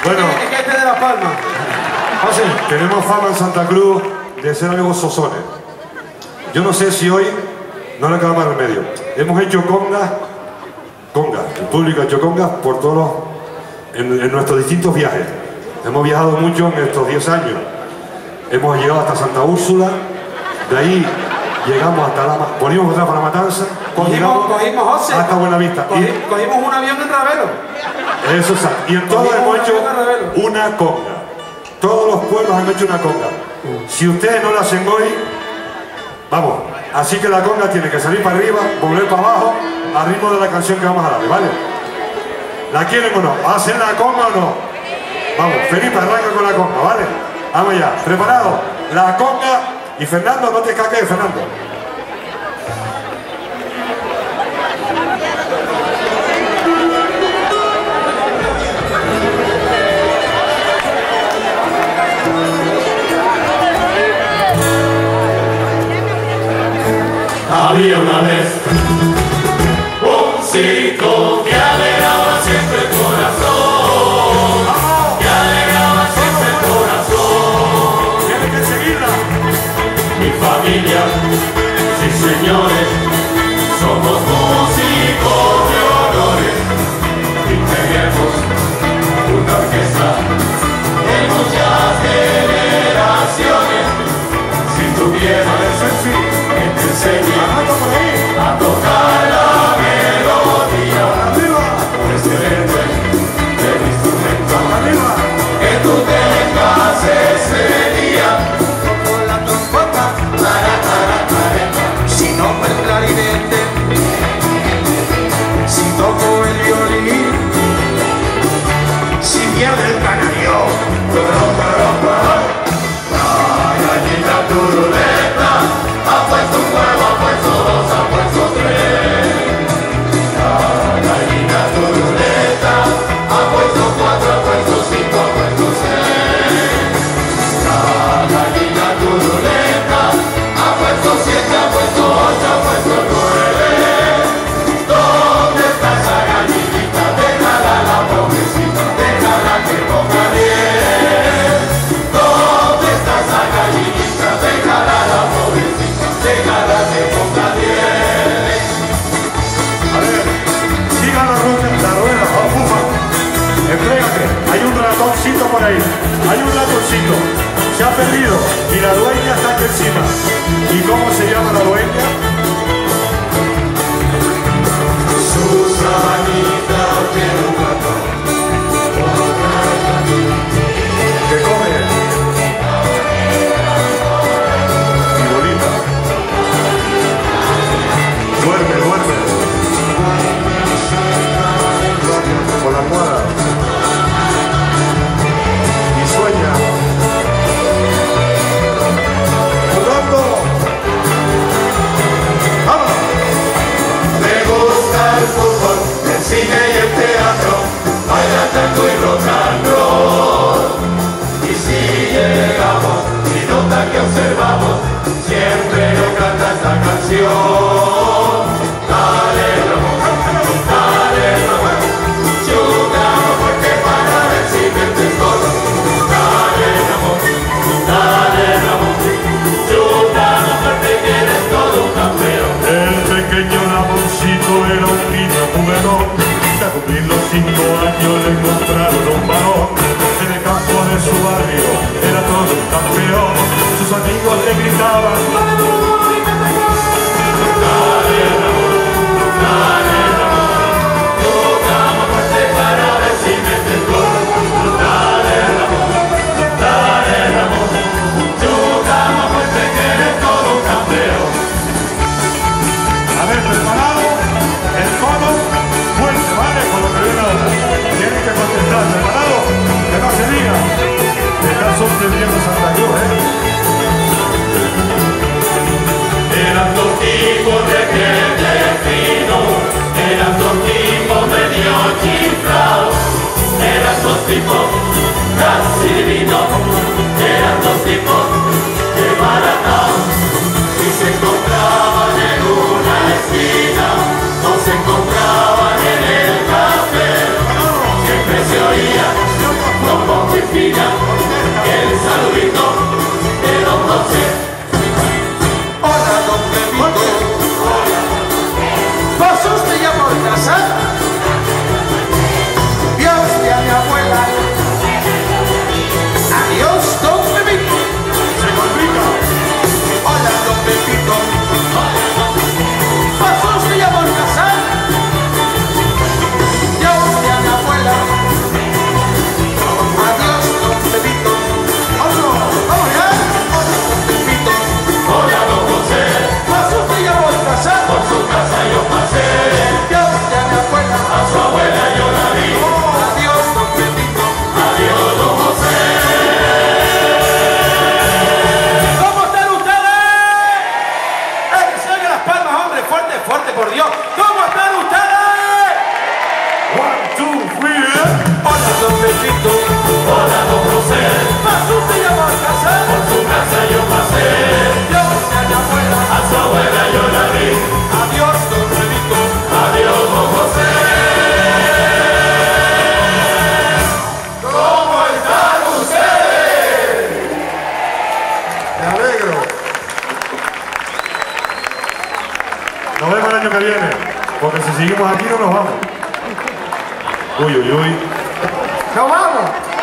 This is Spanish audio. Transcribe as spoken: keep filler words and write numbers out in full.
Bueno, ¿qué hay de Las Palmas? José, tenemos fama en Santa Cruz de ser amigos sosones. Yo no sé si hoy no le queda más remedio. Hemos hecho congas, congas, el público ha hecho congas por todos los, en, en nuestros distintos viajes. Hemos viajado mucho en estos diez años. Hemos llegado hasta Santa Úrsula, de ahí llegamos hasta la, volvimos atrás para la Matanza, cogimos, cogimos José, hasta Buenavista. Cogí, y, cogimos un avión en Ravelo. Eso es, y en todos hemos hecho una conga. Todos los pueblos han hecho una conga. Si ustedes no la hacen hoy, vamos, así que la conga tiene que salir para arriba, volver para abajo, al ritmo de la canción que vamos a darle, ¿vale? ¿La quieren o no? ¿Hacen la conga o no? Vamos, Felipe, arranca con la conga, ¿vale? Vamos ya, ¿preparado? La conga, y Fernando, no te caques, Fernando. Había una vez un chico que alegraba siempre el corazón, que alegraba siempre el corazón. Tiene que seguirla. Mi familia, sí señores, somos músicos de honores y tenemos una orquesta de muchas generaciones. Si tuvieras que te enseñe a tocar la melodía por este verde del instrumento que tú tengas ese día. Toco la trompeta, para, para, para, si no el clarinete, si toco el violín, si pierde el canario, pero, pero, pero, la gallina turuleta ha puesto un huevo, ha puesto dos, ha puesto tres. La gallina turuleta ha puesto cuatro, ha puesto cinco, ha puesto seis. La gallina turuleta ha puesto siete, ha puesto ocho, ha puesto nueve. ¿Dónde está esa gallinita? Déjala la pobrecita, déjala que ponga diez. ¿Dónde está esa gallinita? Déjala la pobrecita, déjala que ponga diez. A ver, siga la rueda, la rueda, Juanfufa. Entrégate, hay un ratoncito por ahí, hay un ratoncito, se ha perdido y la dueña está aquí encima. ¿Y cómo se llama la dueña? Susanita tiene un ratón, Que come y bonita. Duerme, duerme. Con la almohada. Y sueña. Jugando. ¡Vamos! me gusta el fútbol, el cine y el teatro, baila tango y rock and roll. Y si llegamos, minuta que observamos, siempre nos canta esta canción. Dale Ramón, dale Ramón, chutamos fuerte para ver si metes gol. Dale Ramón, dale Ramón, chutamos fuerte que eres todo un campeón. El pequeño Ramoncito era un niño juguetón. A cumplir los cinco años le compraron un balón. En el campo de su barrio era todo un campeón. Sus amigos le gritaban: Dale Ramón, dale Ramón, chutamos fuerte para ver si metes gol. Dale Ramón, dale Ramón, chutamos fuerte que eres todo un campeón. a ver, preparado, el cono, fuerte, ¿vale? Con lo que viene ahora. Tienen que contestar, preparado, que no se diga. Te están sorprendiendo Santa Cruz, ¿eh? Eran dos tipos de gente fino, eran dos tipos medio chiflados, eran dos tipos casi divinos, eran dos tipos desbaratados. Si se encontraban en una esquina, o se encontraban en el café, siempre se oía chispilla, el saludito de don José. Hola, don Pepito. ¿Vos te llamó a casa? Dios de a mi abuela. Adiós, don Pepito. Se complica. Hola, don Pepito. ¿Vos te llamó a casa? Dios de a mi abuela. Adiós, don Pepito. Otro, vamos ya. Hola, don Pepito. Hola, don José, ¿Vos te llamó a casa? por su casa yo pasé, Dios de a mi abuela. a su abuela yo la vi. Adiós, don Pepito. Adiós, don José. ¿Cómo están ustedes? ¡Eh, que se oigan las palmas, hombre! ¡Fuerte, fuerte, por Dios! ¿Cómo están ustedes? One, two, three. Hola, don Pepito. Hola, don José, ¿Pasó usted ya va a casa? por su casa yo pasé, Dios de a mi abuela. a su abuela yo la vi. Adiós, don Pepito. Adiós, don José. ¿Cómo están ustedes? Me alegro. Nos vemos el año que viene, porque si seguimos aquí no nos vamos. Uy, uy, uy. ¡Nos vamos!